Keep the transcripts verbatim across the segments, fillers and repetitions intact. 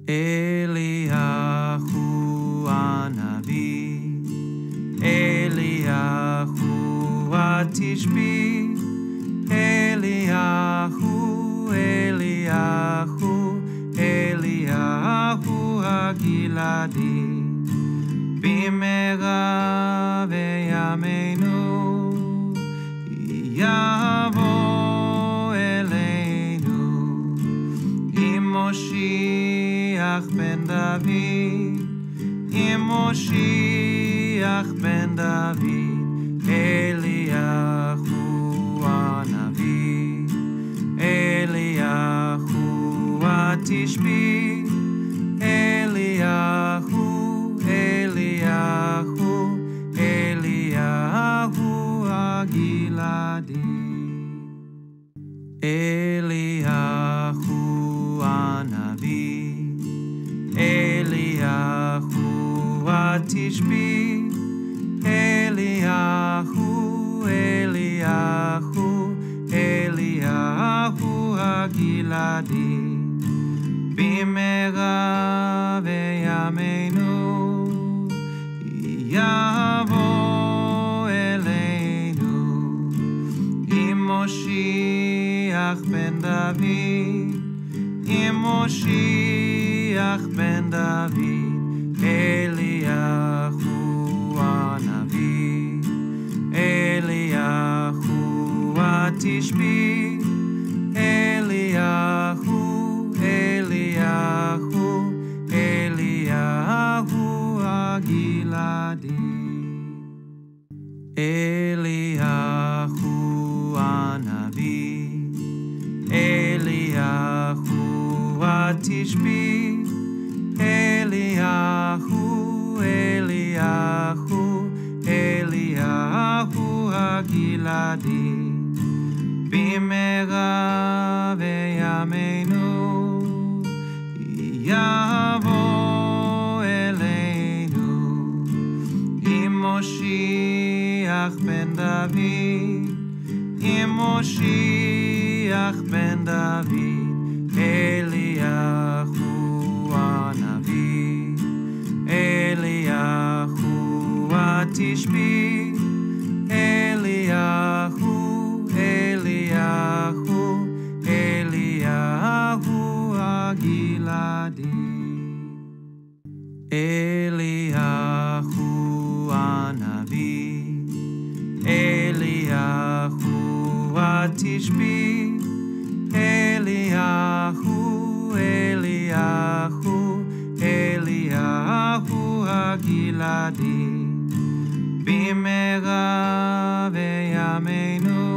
Eliyahu Hanavi, Eliyahu Tishbite, Eliyahu, Eliyahu, Eliyahu Giladite, bimera veyamenu, yavo eleinu, im Mashiach ben David, im Mashiach ben David, Eliyahu Hanavi, Eliyahu Tishbite, Eliyahu, Eliyahu, Eliyahu Giladite, Eliyahu Hanavi, Eliyahu Tishbite, Eliyahu, Eliyahu, Eliyahu Giladite, bimera veyamenu, yavo eleinu, im Mashiach ben David, im Mashiach ben David, Eliyahu Hanavi, Eliyahu Tishbite, Eliyahu, Eliyahu, Eliyahu Giladite, Eliyahu Hanavi, Eliyahu Tishbite, Eliyahu, Eliyahu, Eliyahu Giladite, bimera veyamenu, yavo eleinu, im Mashiach ben David, im Mashiach ben David, Eliyahu Hanavi, Eliyahu Tishbite, Eliyahu, Eliyahu, Eliyahu Giladite, Eliyahu Hanavi, Eliyahu Tishbite, Eliyahu, Eliyahu, Eliyahu Giladite, bimera veyamenu,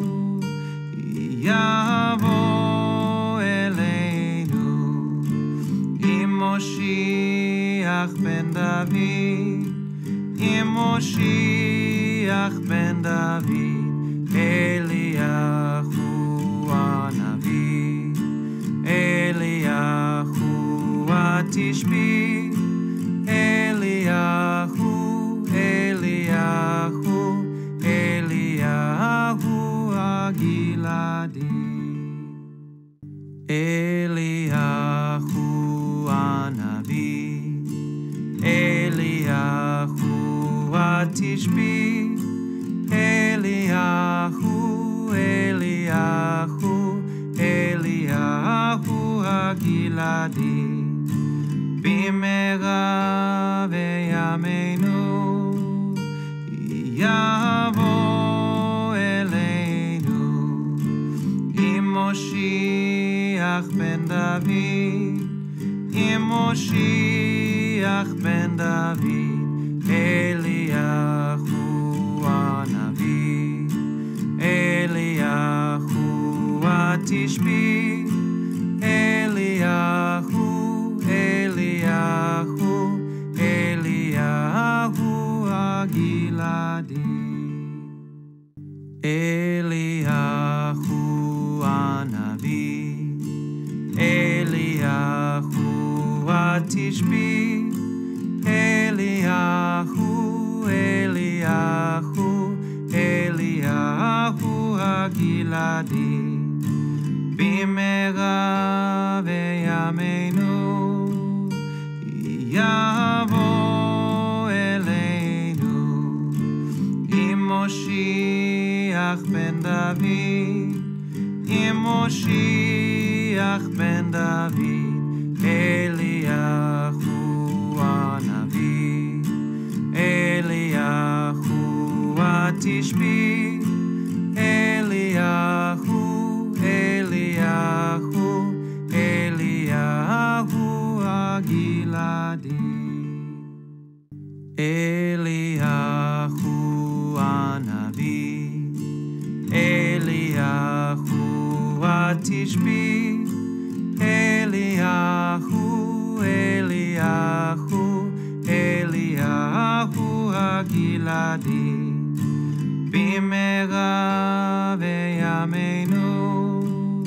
yavo eleinu, im Mashiach ben David, im Mashiach ben David, Eliyahu Hanavi, Eliyahu Tishbite, Eliyahu, Eliyahu, Eliyahu Giladite, Eliyahu Hanavi, Eliyahu Tishbite, Eliyahu, Eliyahu, Eliyahu Giladite, bimera veyamenu, yavo eleinu, im Mashiach ben David, im Mashiach ben David, Eliyahu Hanavi, Eliyahu Tishbite, Eliyahu, Eliyahu, Eliyahu Giladite, Eliyahu Hanavi, Eliyahu Tishbite, Eliyahu, Eliyahu, Eliyahu Giladite, bimera veyamenu, יבוא אלינו עם משיח בן דוד, עם משיח בן דוד, אליהו הנביא, אליהו התשבית, אליהו, אליהו, אליהו הגלעדי, אליהו הנביא, אליהו התשבית, אליהו, אליהו, אליהו הגלעדי, במהרה בימינו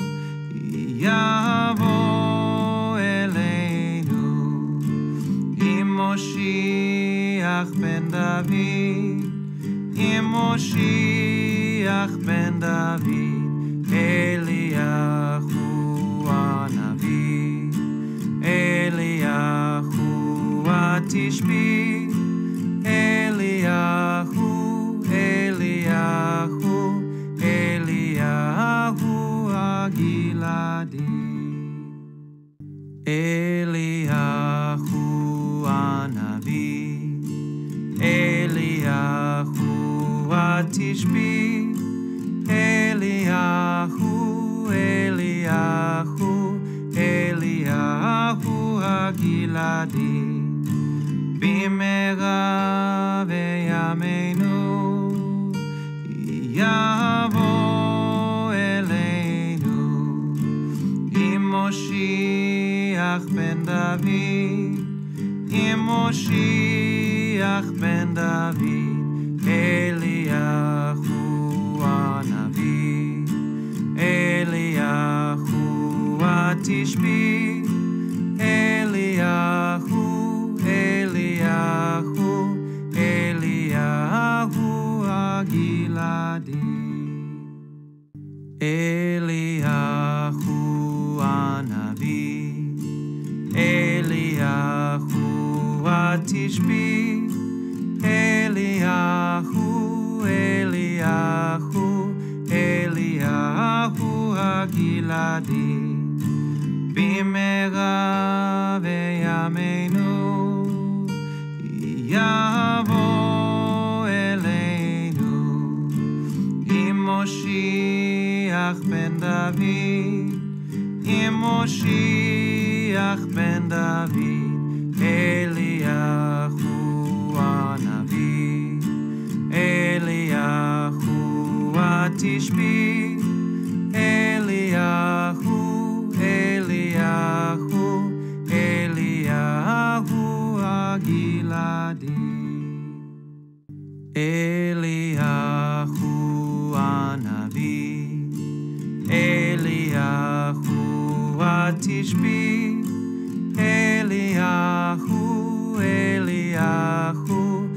יבוא אלינו עם משיח בן דוד, עם משיח בן דוד, אליהו הנביא, אליהו התשבית, אליהו, אליהו, אליהו הגלעדי, אליהו הנביא, אליהו התשבית, אליהו, אליהו, אליהו הגלעדי, במהרה בימינו יבוא אלינו עם משיח בן דוד, עם משיח בן דוד, אליהו הנביא, אליהו התשבית, אליהו, אליהו, אליהו הגלעדי, אליהו הנביא, אליהו התשבית, אליהו, אליהו, אליהו הגלעדי, במהרה בימינו יבוא אלינו עם משיח בן דוד, עם משיח בן דוד, אליהו הנביא, אליהו התשבית, אליהו, אליהו, אליהו הגלעדי, אליהו הנביא, אליהו התשבית, אליהו, אליהו,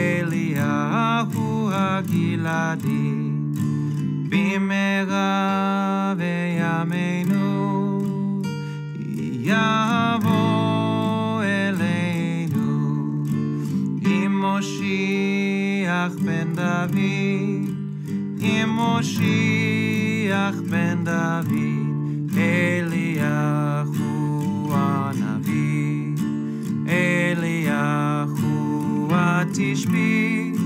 אליהו הגלעדי, במהרה בימינו יבוא אלינו עם משיח בן דוד, עם משיח בן דוד, אליהו הנביא, אליהו התשבית,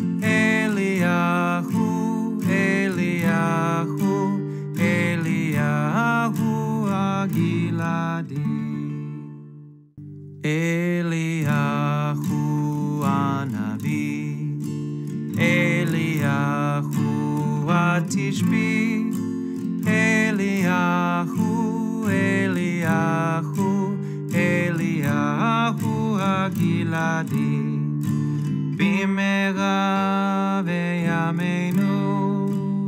אליהו, אליהו, אליהו הגלעדי, אליהו הנביא, אליהו התשבית, אליהו, אליהו, אליהו הגלעדי, במהרה בימינו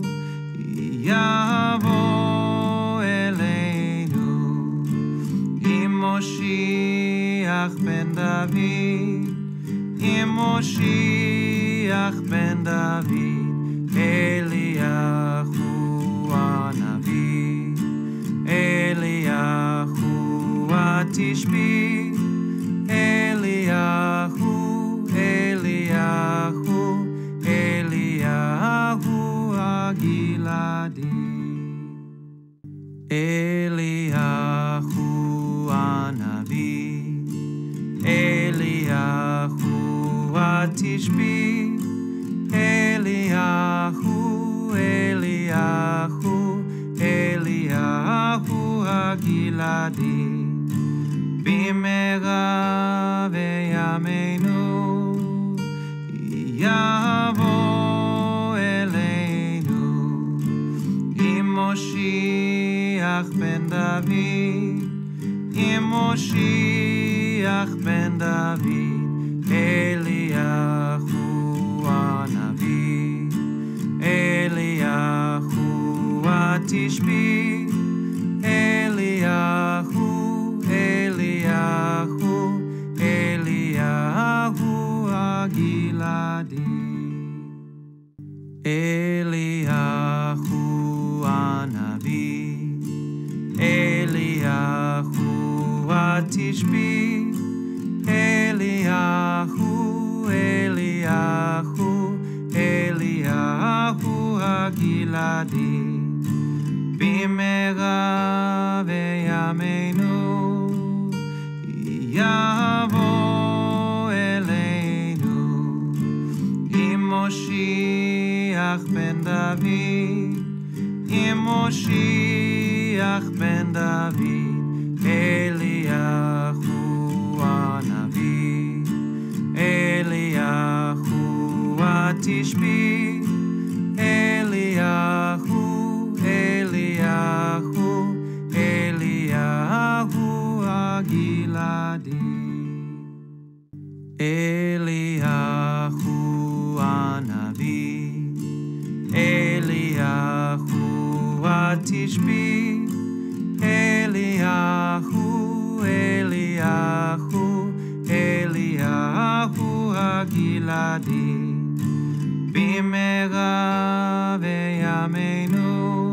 יבוא אלינו עם משיח בן דוד, עם משיח בן דוד, אליהו הנביא, אליהו התשבית, הגלעדי. אליהו הנביא, אליהו התשבית, אליהו, אליהו, אליהו הגלעדי. במהרה בימינו יבוא אלינו עם משיח בן דוד, עם משיח בן דוד. אליהו הנביא, אליהו התשבית, אליהו, אליהו, אליהו הגלעדי. אליהו הנביא, אליהו התשבית, אליהו, אליהו, אליהו הגלעדי. במהרה בימינו יבוא אלינו עם משיח בן דוד, עם משיח בן דוד. אליהו הנביא, אליהו התשבית, אליהו, אליהו, אליהו הגלעדי. אליהו הנביא, אליהו התשבית, אליהו, אליהו, אליהו הגלעדי. במהרה בימינו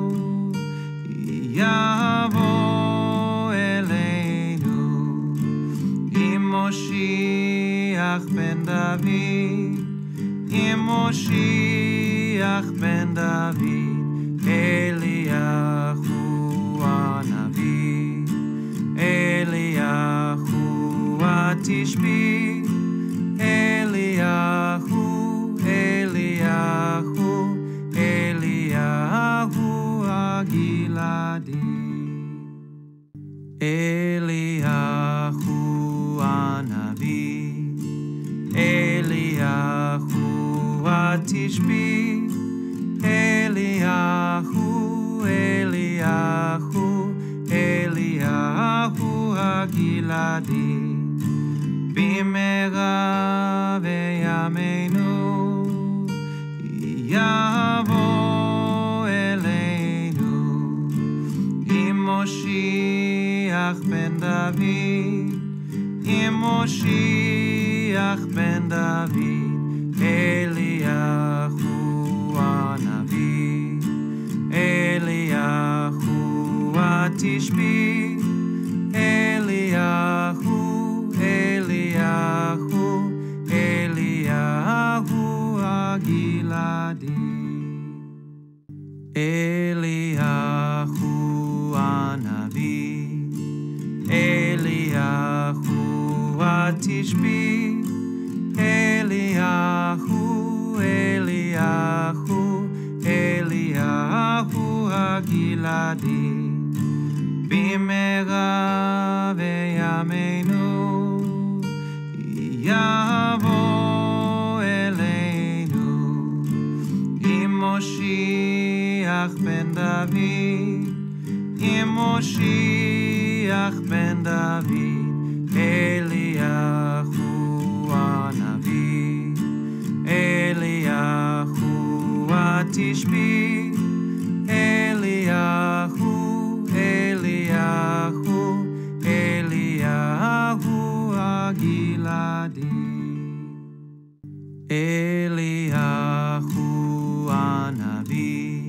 יבוא אלינו עם משיח בן דוד, עם משיח בן דוד. אליהו הנביא, אליהו התשבית, אליהו, אליהו, אליהו הגלעדי. אליהו הנביא, אליהו התשבית, אליהו, אליהו, אליהו הגלעדי. במהרה בימינו יבוא אלינו עם משיח בן דוד, עם משיח בן דוד. אליהו הנביא, אליהו התשבית, אליהו, אליהו, אליהו הגלעדי. אליהו הנביא, אליהו התשבית, אליהו, אליהו, אליהו הגלעדי. במהרה בימינו יבוא אלינו עם משיח בן דוד, עם משיח בן דוד. אליהו הנביא, אליהו התשבית, אליהו, אליהו, אליהו הגלעדי. אליהו הנביא,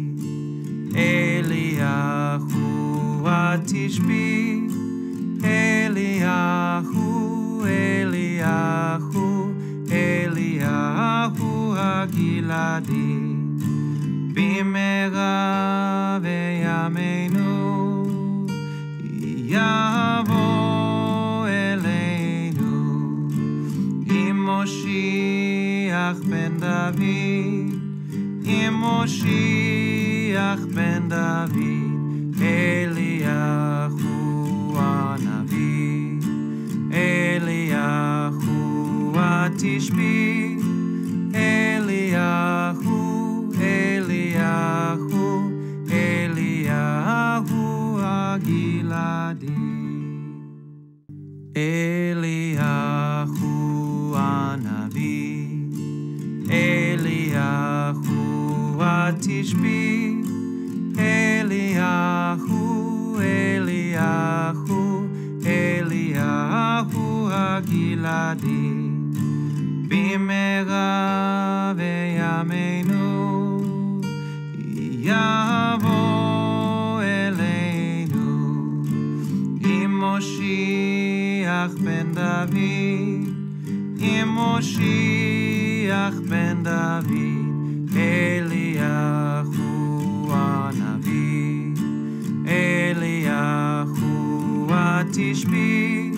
אליהו התשבית, אליהו, אליהו, אליהו הגלעדי. במהרה בימינו יבוא אלינו עם משיח בן דוד, עם משיח בן דוד, אליהו הנביא, אליהו התשבית, אליהו, אליהו, אליהו הגלעדי, אליהו הנביא, אליהו התשבית, אליהו, אליהו, אליהו הגלעדי, במהרה בימינו יבוא אלינו עם משיח בן דוד, עם משיח בן דוד, אליהו הנביא, אליהו התשבית,